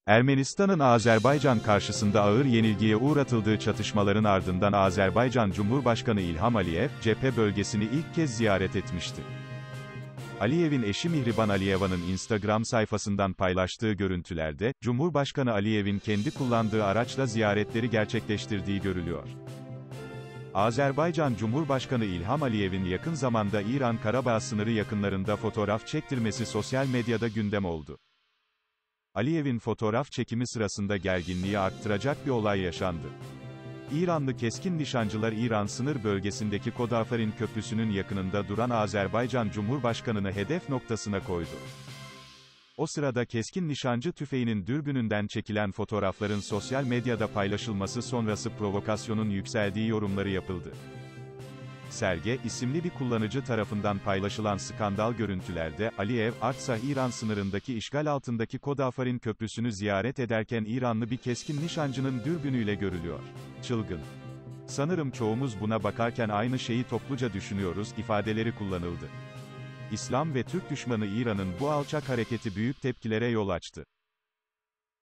Ermenistan'ın Azerbaycan karşısında ağır yenilgiye uğratıldığı çatışmaların ardından Azerbaycan Cumhurbaşkanı İlham Aliyev, cephe bölgesini ilk kez ziyaret etmişti. Aliyev'in eşi Mihriban Aliyeva'nın Instagram sayfasından paylaştığı görüntülerde, Cumhurbaşkanı Aliyev'in kendi kullandığı araçla ziyaretleri gerçekleştirdiği görülüyor. Azerbaycan Cumhurbaşkanı İlham Aliyev'in yakın zamanda İran-Karabağ sınırı yakınlarında fotoğraf çektirmesi sosyal medyada gündem oldu. Aliyev'in fotoğraf çekimi sırasında gerginliği arttıracak bir olay yaşandı. İranlı keskin nişancılar İran sınır bölgesindeki Kodafarin Köprüsü'nün yakınında duran Azerbaycan Cumhurbaşkanı'nı hedef noktasına koydu. O sırada keskin nişancı tüfeğinin dürbününden çekilen fotoğrafların sosyal medyada paylaşılması sonrası provokasyonun yükseldiği yorumları yapıldı. Serge isimli bir kullanıcı tarafından paylaşılan skandal görüntülerde, Aliyev, Artsakh-İran sınırındaki işgal altındaki Kodafarin Köprüsü'nü ziyaret ederken İranlı bir keskin nişancının dürbünüyle görülüyor. Çılgın. Sanırım çoğumuz buna bakarken aynı şeyi topluca düşünüyoruz, ifadeleri kullanıldı. İslam ve Türk düşmanı İran'ın bu alçak hareketi büyük tepkilere yol açtı.